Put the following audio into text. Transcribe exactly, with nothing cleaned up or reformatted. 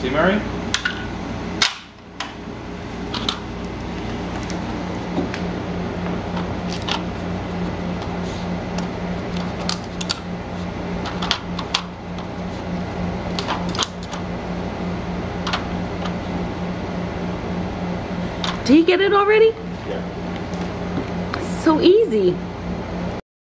See, Mary? Did he get it already? Yeah. So easy.